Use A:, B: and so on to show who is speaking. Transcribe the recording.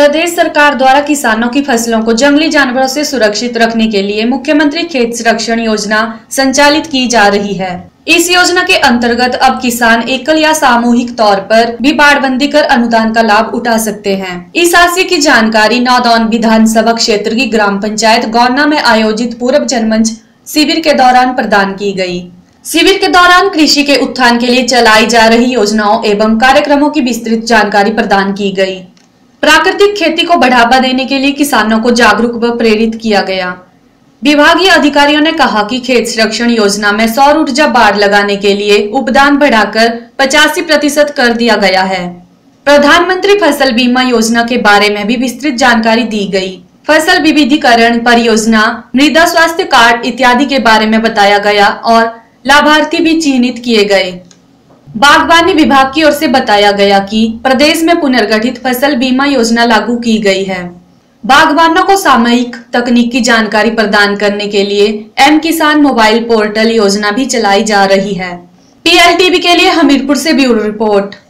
A: प्रदेश सरकार द्वारा किसानों की फसलों को जंगली जानवरों से सुरक्षित रखने के लिए मुख्यमंत्री खेत संरक्षण योजना संचालित की जा रही है। इस योजना के अंतर्गत अब किसान एकल या सामूहिक तौर पर भी बाड़बंदी कर अनुदान का लाभ उठा सकते हैं। इस आशय की जानकारी नौदौन विधानसभा क्षेत्र की ग्राम पंचायत गौना में आयोजित पूर्व जनमंच शिविर के दौरान प्रदान की गई। शिविर के दौरान कृषि के उत्थान के लिए चलाई जा रही योजनाओं एवं कार्यक्रमों की विस्तृत जानकारी प्रदान की गई। प्राकृतिक खेती को बढ़ावा देने के लिए किसानों को जागरूक व प्रेरित किया गया। विभागीय अधिकारियों ने कहा कि खेत संरक्षण योजना में सौर ऊर्जा बाड़ लगाने के लिए उपदान बढ़ाकर 85% कर दिया गया है। प्रधानमंत्री फसल बीमा योजना के बारे में भी विस्तृत जानकारी दी गई। फसल विविधीकरण परियोजना, मृदा स्वास्थ्य कार्ड इत्यादि के बारे में बताया गया और लाभार्थी भी चिन्हित किए गए। बागवानी विभाग की ओर से बताया गया कि प्रदेश में पुनर्गठित फसल बीमा योजना लागू की गई है। बागवानों को सामयिक तकनीक की जानकारी प्रदान करने के लिए एम किसान मोबाइल पोर्टल योजना भी चलाई जा रही है। PLTV के लिए हमीरपुर से ब्यूरो रिपोर्ट।